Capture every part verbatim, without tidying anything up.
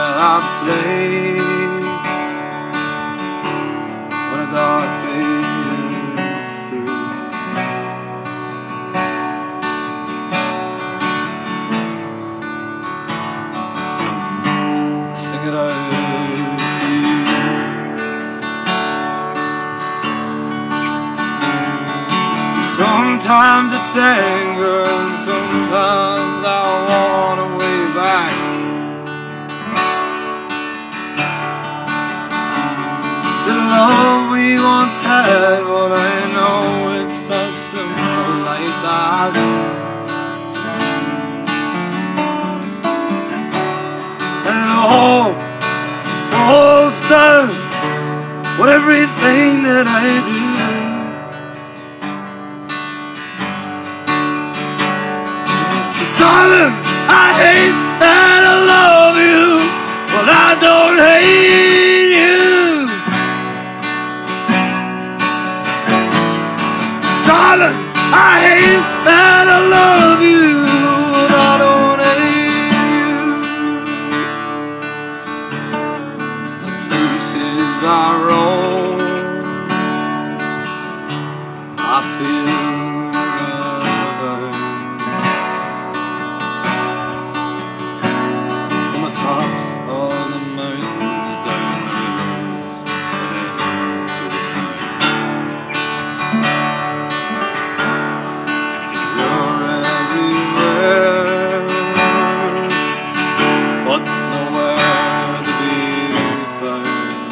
I play when a dark day is through. I sing it out for you. Sometimes it's anger and sometimes I want a way back. The love we once had, but I know it's not simple like that. And it all falls down with everything that I do. Darling, I hate that I love you, but I don't hate you. Darling, I hate that I love you, but I don't hate you. The places I roam, I feel tops of the mountains, down the rivers, and into the town. You're everywhere, but nowhere to be found.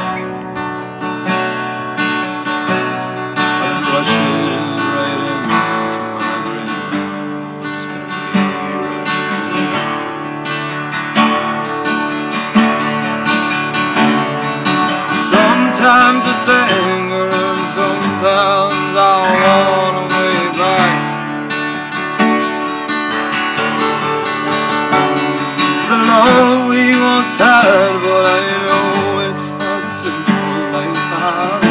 And rushes right into my brain, spin me right. Sometimes it's anger and sometimes I want a way back. The love we once had, but I know it's not simple like that.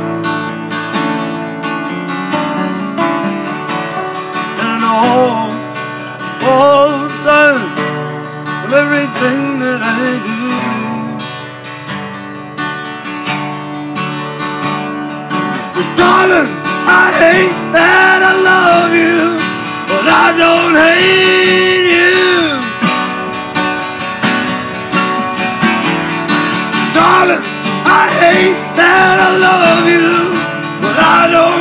And it all falls down with everything that I do. Darling, I hate that I love you, but I don't hate you. Darling, I hate that I love you, but I don't